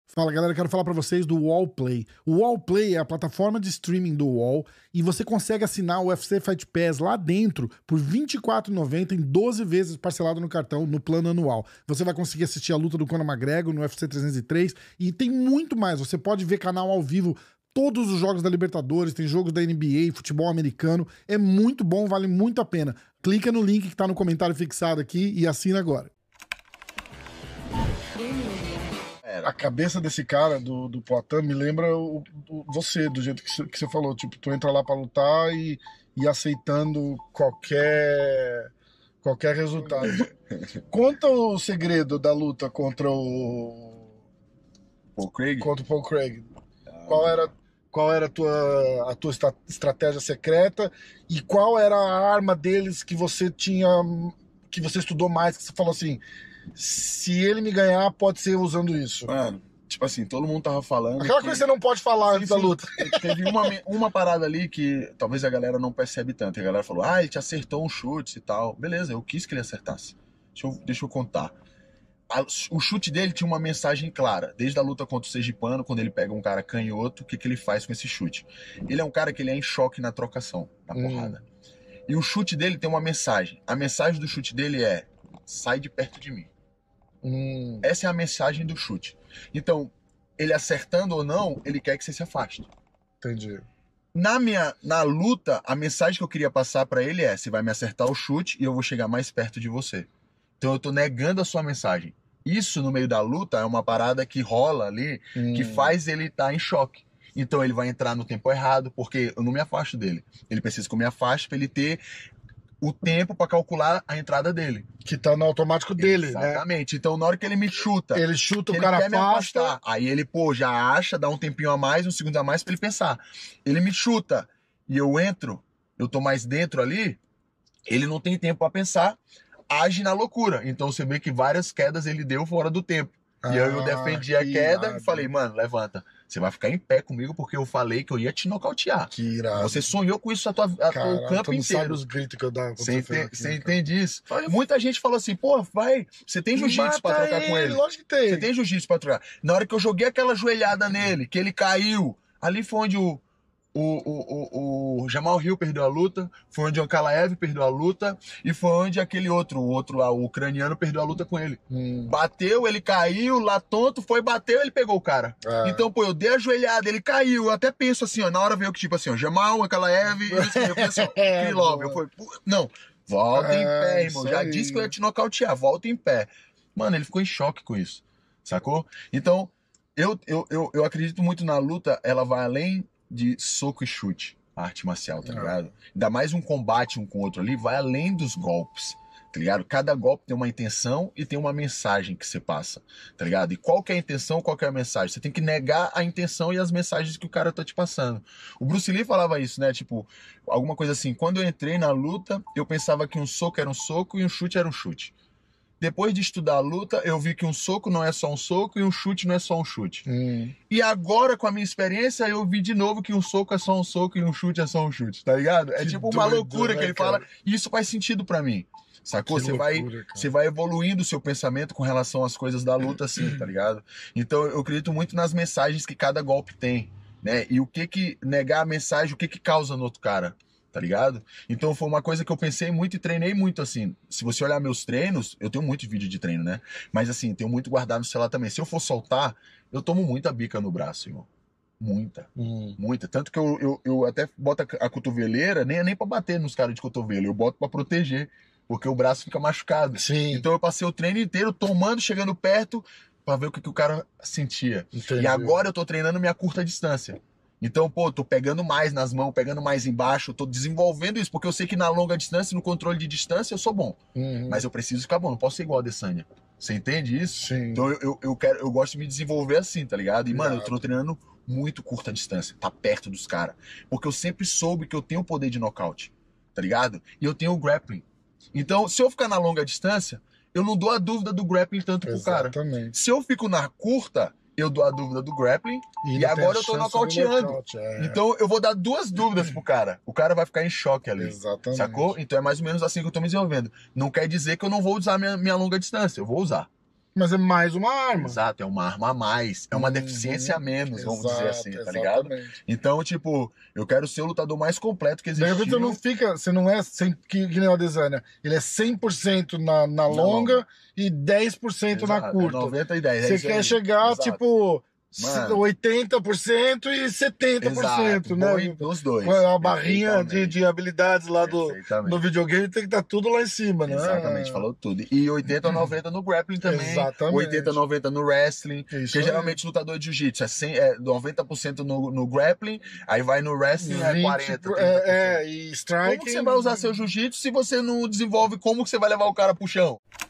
Fala galera, quero falar pra vocês do UOL Play. O UOL Play é a plataforma de streaming do UOL e você consegue assinar o UFC Fight Pass lá dentro por R$ 24,90 em 12 vezes parcelado no cartão, no plano anual. Você vai conseguir assistir a luta do Conor McGregor no UFC 303 e tem muito mais. Você pode ver canal ao vivo, todos os jogos da Libertadores, tem jogos da NBA, futebol americano. É muito bom, vale muito a pena. Clica no link que tá no comentário fixado aqui e assina agora. A cabeça desse cara, do Poatan, me lembra você, do jeito que você falou. Tipo, tu entra lá pra lutar e aceitando qualquer resultado. Conta o segredo da luta contra o Paul Craig. Contra o Paul Craig. Qual era a tua estratégia secreta e qual era a arma deles que você tinha, que você estudou mais, que você falou assim: se ele me ganhar, pode ser usando isso. Mano, tipo assim, todo mundo tava falando. Aquela coisa que você não pode falar antes da luta. Teve uma parada ali que talvez a galera não percebe tanto. A galera falou, ele te acertou um chute e tal. Beleza, eu quis que ele acertasse. Deixa eu contar. O chute dele tinha uma mensagem clara. Desde a luta contra o Sergipano, quando ele pega um cara canhoto, o que ele faz com esse chute? Ele é um cara que ele é em choque na trocação, na porrada. E o chute dele tem uma mensagem. A mensagem do chute dele é: sai de perto de mim. Essa é a mensagem do chute. Então, ele acertando ou não, ele quer que você se afaste. Entendi. Na luta, a mensagem que eu queria passar pra ele é: você vai me acertar o chute e eu vou chegar mais perto de você. Então eu tô negando a sua mensagem. Isso no meio da luta é uma parada que rola ali, que faz ele estar em choque. Então ele vai entrar no tempo errado, porque eu não me afasto dele. Ele precisa que eu me afaste pra ele ter o tempo pra calcular a entrada dele. Que tá no automático dele, Exatamente. Então na hora que ele me chuta, ele chuta, o cara afasta. Aí ele, já acha, dá um tempinho a mais, um segundo a mais pra ele pensar. Ele me chuta e eu entro, eu tô mais dentro ali, ele não tem tempo pra pensar, age na loucura. Então você vê que várias quedas ele deu fora do tempo. E eu defendi a queda e falei: mano, levanta. Você vai ficar em pé comigo porque eu falei que eu ia te nocautear. Que irado. Você sonhou com isso o campo inteiro. Sabe os gritos que eu dava. Você entende isso? Muita gente falou assim: pô, vai, você tem jiu-jitsu pra trocar com ele? Lógico que tem. Você tem jiu-jitsu pra trocar. Na hora que eu joguei aquela joelhada nele, que ele caiu, ali foi onde o Jamal Hill perdeu a luta, foi onde o Ankalaev perdeu a luta e foi onde aquele outro lá, o ucraniano, perdeu a luta com ele. Bateu, ele caiu, lá tonto, bateu, ele pegou o cara. Então, pô, eu dei a joelhada, ele caiu, eu até penso assim, ó, na hora veio que tipo assim, ó, Jamal, Ankalaev, eu penso, Krylov, eu falei, não, volta em pé, irmão, já disse que eu ia te nocautear, volta em pé. Mano, ele ficou em choque com isso, sacou? Então, eu acredito muito na luta, ela vai além de soco e chute, a arte marcial, tá ligado? Ainda mais um combate um com o outro ali, vai além dos golpes, tá ligado? Cada golpe tem uma intenção e tem uma mensagem que você passa, tá ligado? E qual que é a intenção, qual que é a mensagem? Você tem que negar a intenção e as mensagens que o cara tá te passando. O Bruce Lee falava isso, né? Tipo, alguma coisa assim, quando eu entrei na luta, eu pensava que um soco era um soco e um chute era um chute. Depois de estudar a luta, eu vi que um soco não é só um soco e um chute não é só um chute. E agora, com a minha experiência, eu vi de novo que um soco é só um soco e um chute é só um chute, tá ligado? É tipo uma loucura que ele fala, e isso faz sentido pra mim, sacou? Você vai evoluindo o seu pensamento com relação às coisas da luta, assim, tá ligado? Então, eu acredito muito nas mensagens que cada golpe tem, né? E o que negar a mensagem, o que causa no outro cara, tá ligado? Então foi uma coisa que eu pensei muito e treinei muito, assim. Se você olhar meus treinos, eu tenho muito vídeo de treino, né? Mas assim, tenho muito guardado no celular também. Se eu for soltar, eu tomo muita bica no braço, irmão. Muita. Tanto que eu até boto a cotoveleira, nem pra bater nos caras de cotovelo, eu boto pra proteger, porque o braço fica machucado. Sim. Então eu passei o treino inteiro tomando, chegando perto, pra ver o que o cara sentia. Entendi. E agora eu tô treinando minha curta distância. Então, pô, tô pegando mais nas mãos, pegando mais embaixo, tô desenvolvendo isso, porque eu sei que na longa distância, no controle de distância, eu sou bom. Mas eu preciso ficar bom, não posso ser igual a Adesanya. Você entende isso? Sim. Então eu gosto de me desenvolver assim, tá ligado? E, mano, eu tô treinando muito curta distância, tá perto dos caras. Porque eu sempre soube que eu tenho o poder de nocaute, tá ligado? E eu tenho o grappling. Então, se eu ficar na longa distância, eu não dou a dúvida do grappling tanto pro cara. Exatamente. Se eu fico na curta, eu dou a dúvida do grappling e agora eu tô nocauteando. Então eu vou dar duas dúvidas pro cara. O cara vai ficar em choque ali. Exatamente. Sacou? Então é mais ou menos assim que eu tô me desenvolvendo. Não quer dizer que eu não vou usar minha longa distância. Eu vou usar. Mas é mais uma arma. Exato, é uma arma a mais. É uma deficiência a menos, vamos dizer assim, tá ligado? Então, tipo, eu quero ser o lutador mais completo que existiu. Você não fica, você não é que nem o Adesanya. Ele é 100% na longa e 10% na curta. 90 e 10. Você quer chegar, tipo... Mano, 80% e 70%, exato, né? Dos dois. A barrinha de habilidades lá do videogame tem que estar tudo lá em cima, né? Exatamente, falou tudo. E 80 ou 90 no grappling também. Exatamente. 80 ou 90 no wrestling. Isso porque geralmente lutador de jiu-jitsu é 90% no grappling, aí vai no wrestling 20, é 40%. e strike. Como que você vai usar seu jiu-jitsu se você não desenvolve como que você vai levar o cara pro chão?